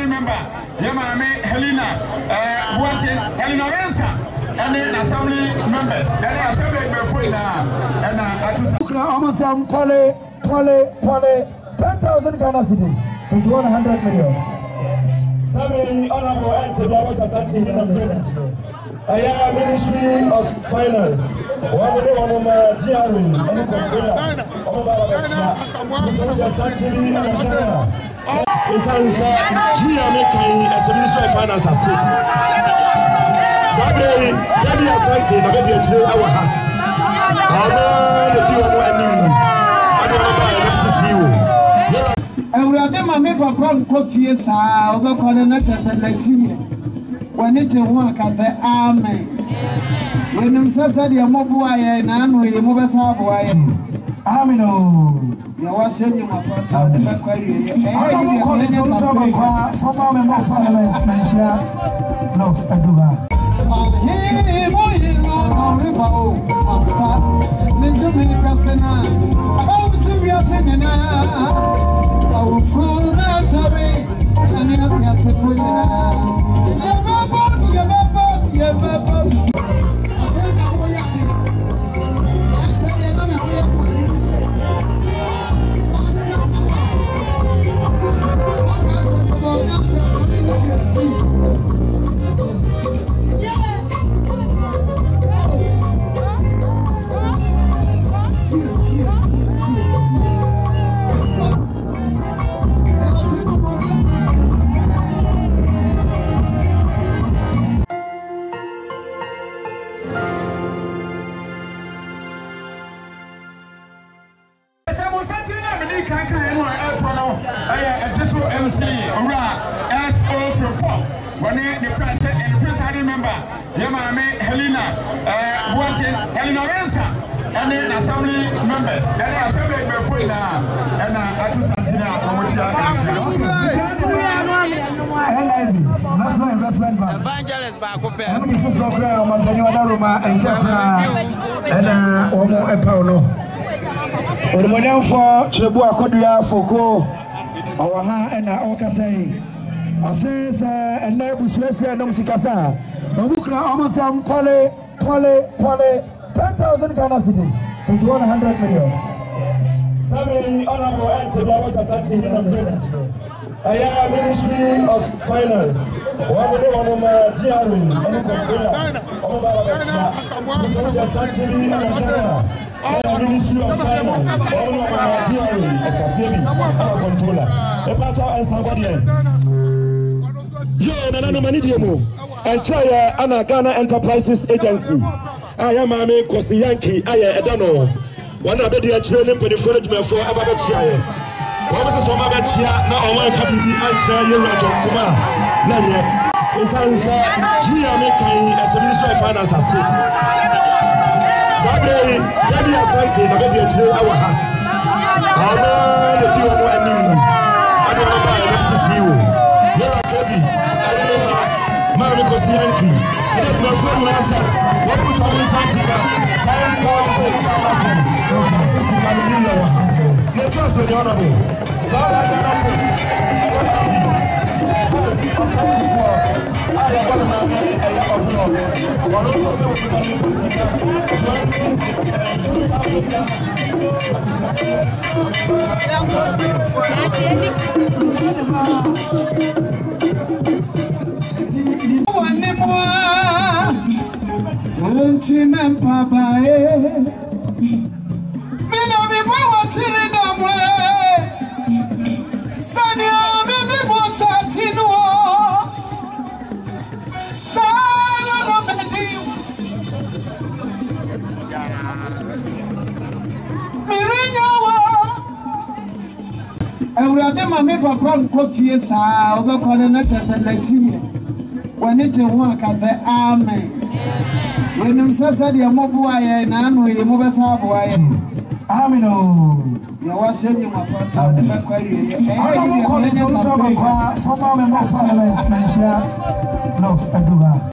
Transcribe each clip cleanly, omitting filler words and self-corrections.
member, Yamame Helena, Helena Rensa, and then assembly members. And the assembly before now, and almost Pole, 10,000 Ghana cedis, 100 million. Somebody honorable and I am Ministry of Finance. One of my GRE, and it's a Ministry of Finance. Sabre, Kadi Asante, na bedi etire awa ha. Ama de di omo anim. Ade omo ba e deputy CEO. Ewurade ma me papa nko fie saa, obekọ na chapter 19. Wani te ho aka say amen. Yenim sasa de mobo aye na anu ye mo besa abo aye. Amen o. Ya wa shenyu mapasa de bakwa ye. Honorable Colin former member of Parliament, Menshia North Aduba. Helena Rensa, and then assembly members. And the assembly before now, and National Investment Bank. Evangelist Diana Asamoah. Pole, 10,000 Ghana cedis, 100 million. Somebody honorable and I am Ministry of Finance. One of my GRE, Ministry of Finance. And Chaya Anna Ghana Enterprises Agency. I am a Kosi Yankee. I don't one of the children for the management for Ababachia. What was the Somabachia? Now, I want to be answer you, John Kumah. Nanya. It's answer Giamekai as a Minister of Finance. Sabre, Kadi Asante, na bedi etire awa ha. Ama de di omo anim. Ade omo ba e deputy CEO. Yera Kadi, Mami Kosi Yankee, and then my friend Nasa, what would I miss? 10,000 Ghana. Okay, this is Hallelujah. The trust of the honorable. Sarah Ghana Post, I don't have the something for I have got a man, I have a blog. One of us will put on this on Sika 2,000 Ghana. Mami papa nko fie saa obekọ na chapter 19 wani te ho aka say amen yenim sasa de mobo aye na anu ye mo besa abo aye amen o ya wa shenyu mapasa de bakwa ye Honorable Colin former member of Parliament, Menshia North Aduba.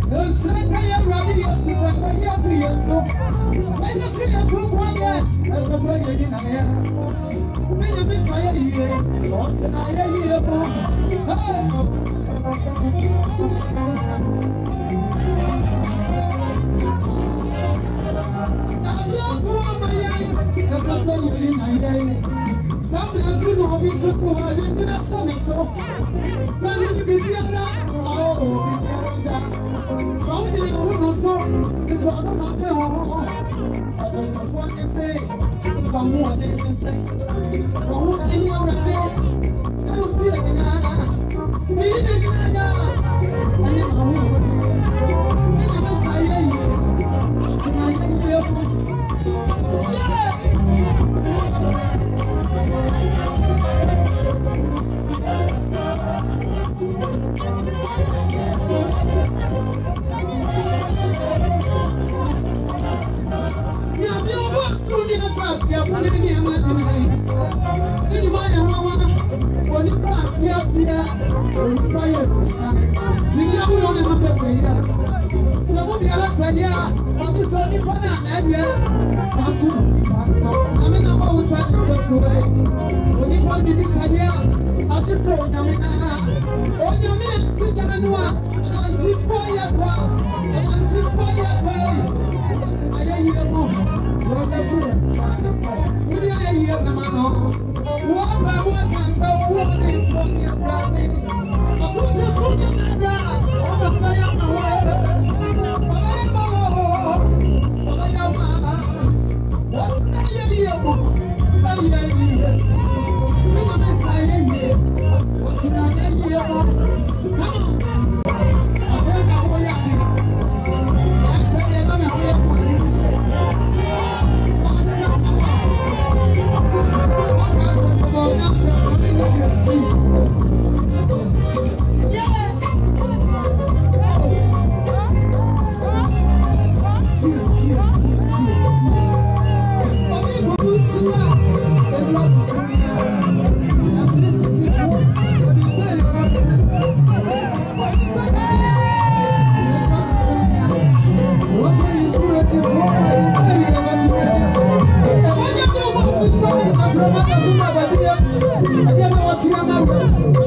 I don't know what